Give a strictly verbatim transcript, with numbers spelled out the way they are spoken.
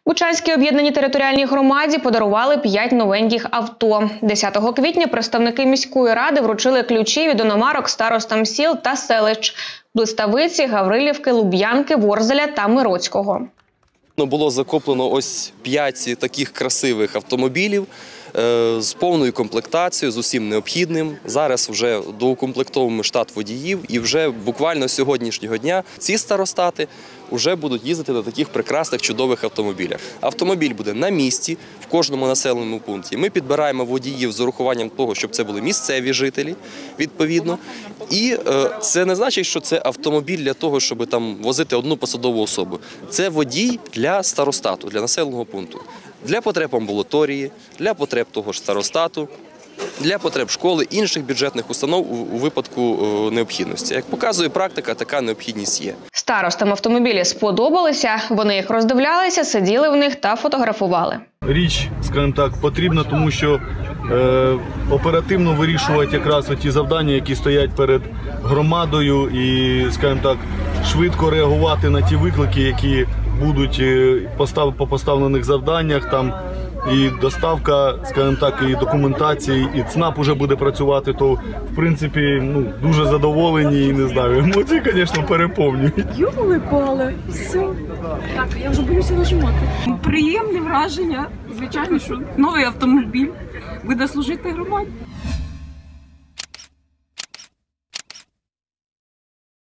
Бучанській об'єднаній територіальній громаді подарували п'ять новеньких авто. десятого квітня представники міської ради вручили ключі від іномарок старостам сіл та селищ – Блиставиці, Гаврилівки, Луб'янки, Ворзеля та Мироцького. Було закуплено ось п'ять таких красивих автомобілів з повною комплектацією, з усім необхідним. Зараз вже доукомплектовуємо штат водіїв і вже буквально з сьогоднішнього дня ці старостати вже будуть їздити на таких прекрасних, чудових автомобілях. Автомобіль буде на місці, в кожному населеному пункті. Ми підбираємо водіїв з урахуванням того, щоб це були місцеві жителі, відповідно. І е, це не значить, що це автомобіль для того, щоб там возити одну посадову особу. Це водій для старостату, для населеного пункту. Для потреб амбулаторії, для потреб того ж старостату, для потреб школи, інших бюджетних установ у випадку необхідності. Як показує практика, така необхідність є. Старостам автомобілі сподобалися, вони їх роздивлялися, сиділи в них та фотографували. Річ, скажімо так, потрібна, тому що е, оперативно вирішувати якраз ті завдання, які стоять перед громадою і, скажімо так, швидко реагувати на ті виклики, які будуть постав, по поставлених завданнях, там і доставка, скажімо так, і документації, і ЦНАП вже буде працювати, то, в принципі, ну, дуже задоволені і, не знаю, емоції, звісно, переповнюють. Юли пали, все. Так, я вже боюся нажимати. Приємне враження, звичайно, що новий автомобіль буде служити громаді.